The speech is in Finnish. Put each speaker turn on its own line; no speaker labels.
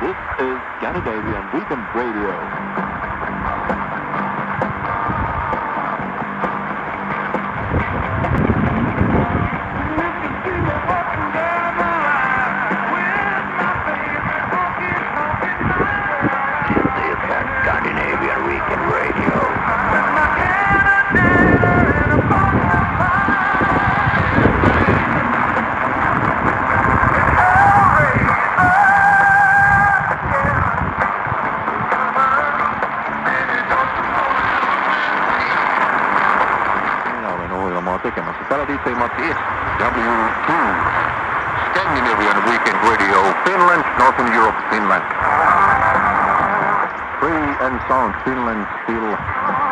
This is Scandinavian Weekend Radio.
Scandinavian Weekend Radio.
Minä olen ohjelmaa tekemässä. Täällä DJ Matti SW2. Scandinavian Weekend Radio. Finland, Northern Europe, Finland. Free and sound Finland still.